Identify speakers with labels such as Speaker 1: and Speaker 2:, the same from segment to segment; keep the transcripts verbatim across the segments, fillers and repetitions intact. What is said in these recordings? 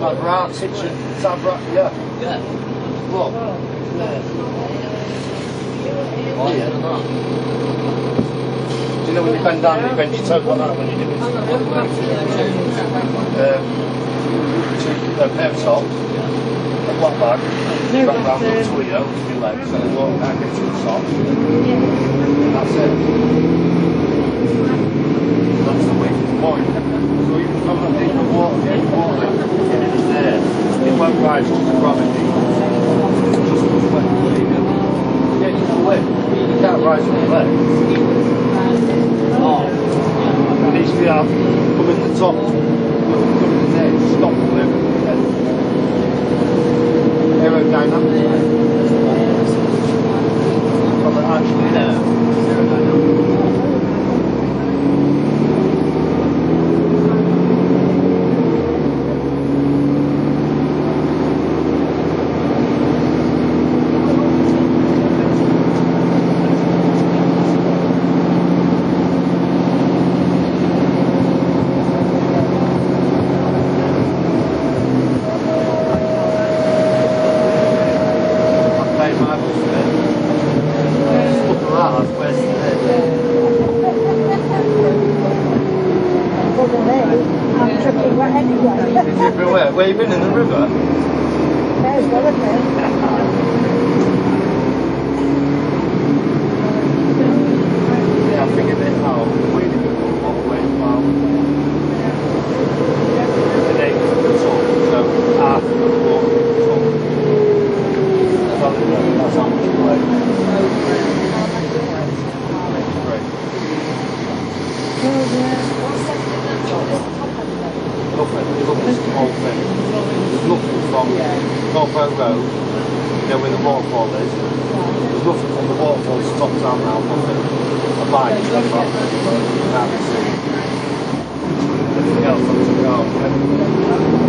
Speaker 1: Sabra, kitchen, Sabra, yeah.
Speaker 2: Yeah.
Speaker 1: Look.
Speaker 2: Oh, yeah.
Speaker 1: Do you know when you bend down and you bend your toe like that when you do it? Um, two uh, pair of socks, a black bag, wrap round up to your legs, and then walk down, get two socks. And that's it. That's the weakest point. So you can come and take the water, get the water, get it in there. It won't rise just to gravity. Just goes back to the yeah, you can lift. You can't rise on your legs. Oh. It needs to be out, come in the top, come in there, stop the lift. Aerodynamic. Well, actually, yeah. Aerodynamic. Where? Where you been in the river?
Speaker 3: There's one of them.
Speaker 1: Yeah, I figured it out. We didn't go all the way far. An eight to the top, so half of the water to the top. That's how, that's how much it weighs. Nothing, look at this whole thing. There's nothing from Norfolk Road, you know where the waterfall is. There's nothing from the waterfall to top down now, nothing. A bike, that's what you can't see. Everything else on the car.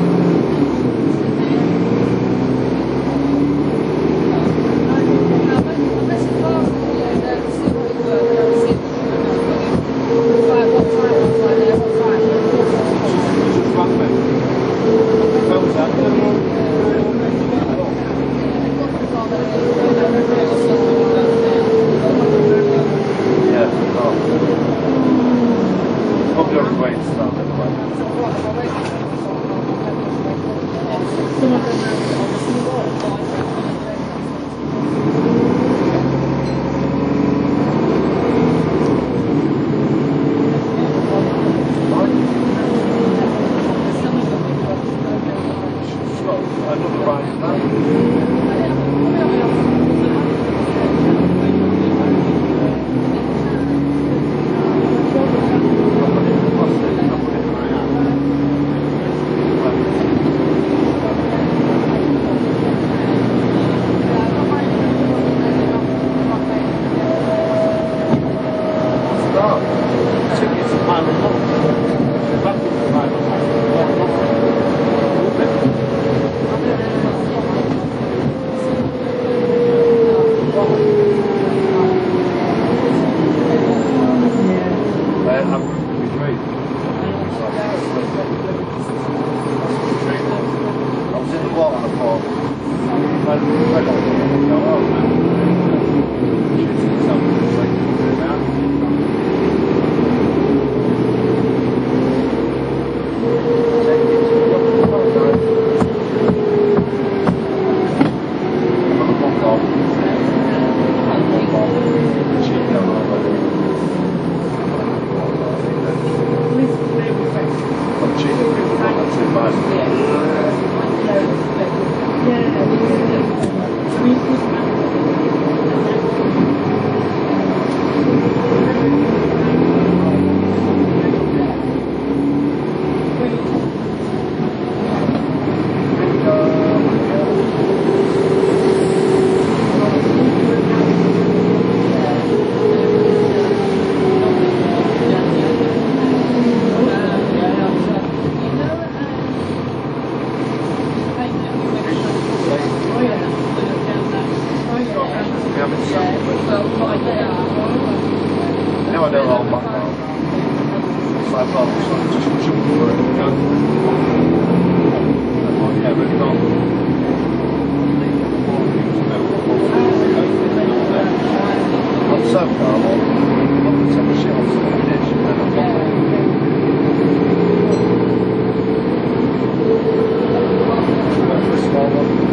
Speaker 1: Now I know all back now. So I thought, just jump for it. Yeah, we've got on so far, well, I'm going to take the shit off some dish and then I'll go for a small one.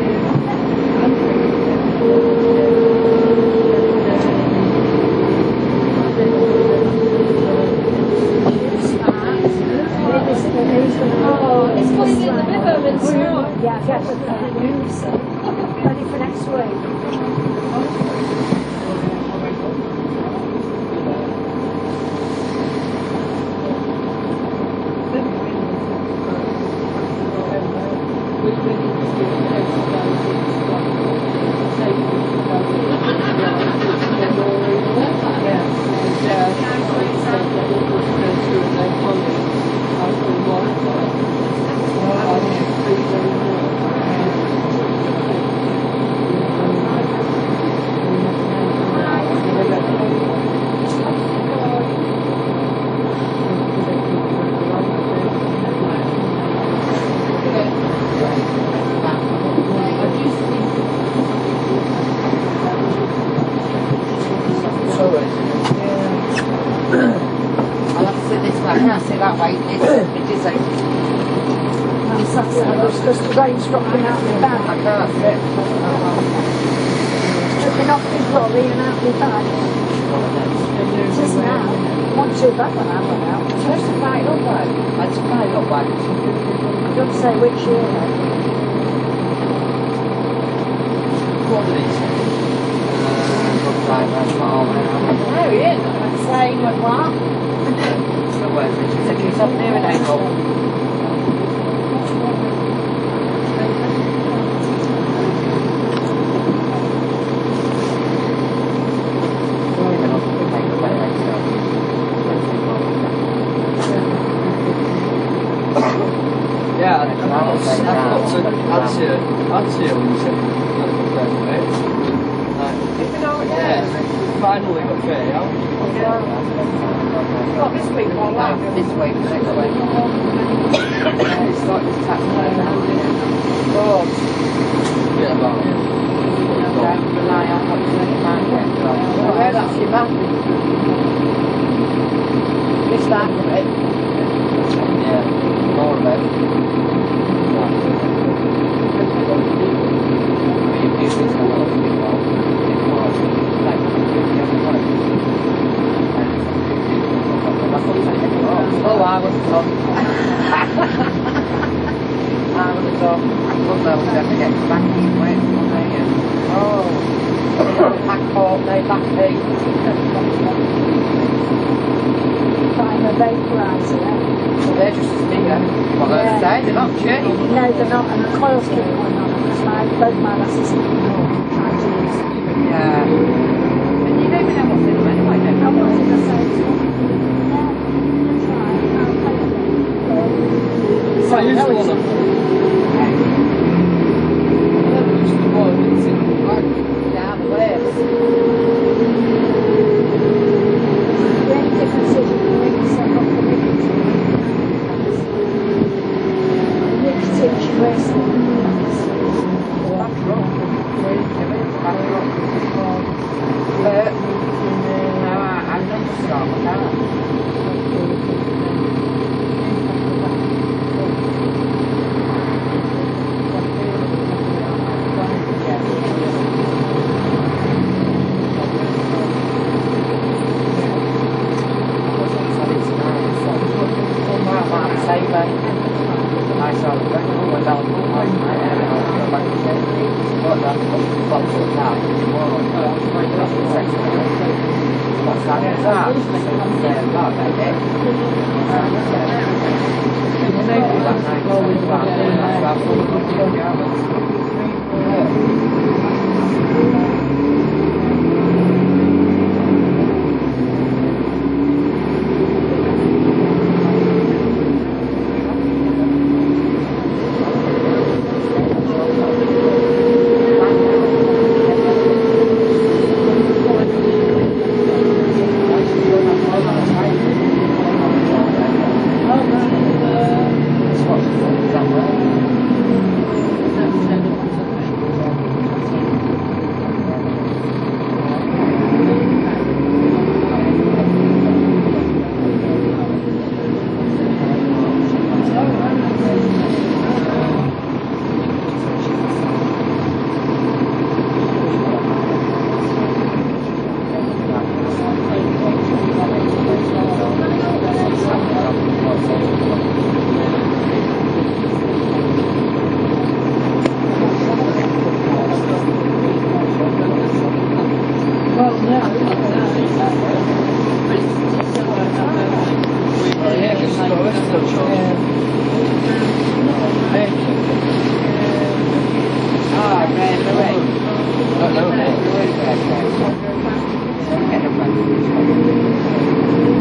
Speaker 3: Oh, it's going in the river and so. Yeah, I get it. Ready for next week. Because the rain's dropping out my bag. I can't fit. It's dripping off my lorry and out my bag. It is now. Not too bad when I went out. It's supposed to fly up like. It's fly up like. Don't say which year though. What is it? There he is. I'm saying what what? So where's it? She's taking something here in April.
Speaker 2: Yeah, I've got to answer, answer when you said yeah, finally got fair, yeah?
Speaker 3: Not this week, or like
Speaker 4: This week, next week. It's got this tax now.
Speaker 2: Oh, yeah, about it.
Speaker 4: Don't rely on what you find yet.
Speaker 3: oh, where's that your map? Missed that from it.
Speaker 2: Yeah, more about it.
Speaker 4: Oh, I was gone. I was gone. I thought I was going to get back in way from there. Oh, back home, they back eight.
Speaker 3: Buying a vaporizer then.
Speaker 4: So they're just as big, eh? Well, they're the same, they're not changed.
Speaker 3: No, they're not, and the coils keep going on because my, both my lasses are trying to use.
Speaker 4: Yeah. And you don't even know what's in them anyway, don't you?
Speaker 3: I'm not in the same.
Speaker 2: So I used to want to. I used to want to sit in the back.
Speaker 4: Yeah, the waves.
Speaker 3: The only difference is you can make yourself off the nicotine. Nicotine should wear some.
Speaker 4: Back rock. Back rock. Uh, no, I, I don't just start with that.
Speaker 2: It's still, it's still charging.
Speaker 4: Ah, Ray Louis.
Speaker 2: I don't know.
Speaker 4: Ray Louis back there. Get him back.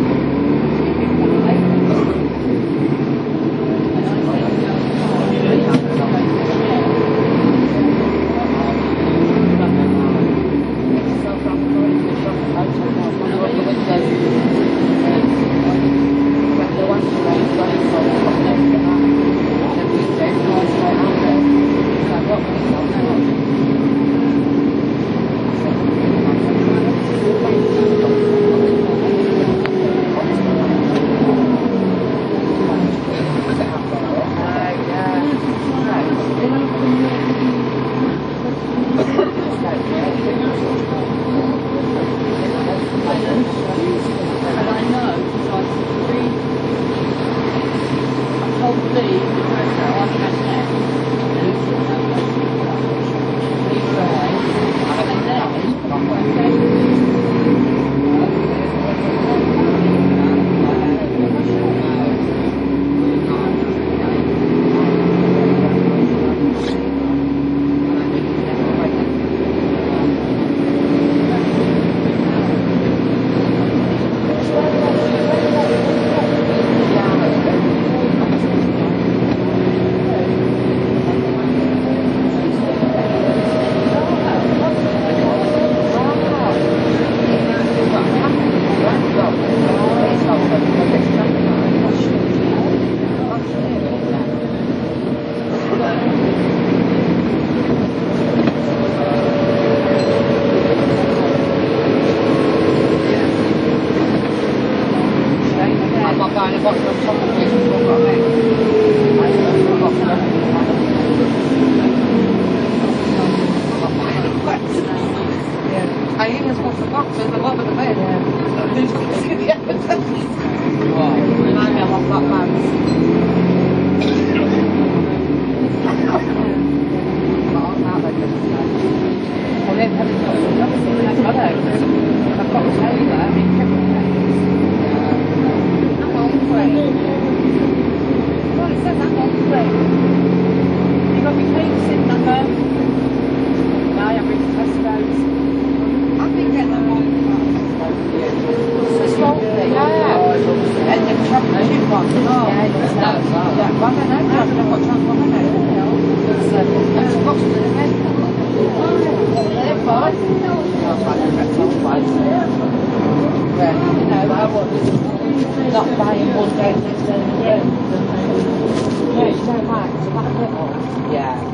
Speaker 4: I even just want the box at the bottom of the bed. Yeah. Then you can see the evidence. Wow. Remind me of what that man. Well, they've had it obviously I've got it. I've got to tell you that. I mean, I'm on free. Well, it says I'm on free. You got your cakes in number. No, I'm reading Tesco's. I've been getting them all. It's small thing. Yeah. And the chocolate chip one. Oh. Yeah, it's that. Yeah, well, I don't know. I don't know what chocolate I know. It's uh, it's box to the head. They're fine. Sounds like a pretzel place. Yeah, you know, I was not buying one day next day. Yeah. Yeah, it's so much. It's about little. Yeah.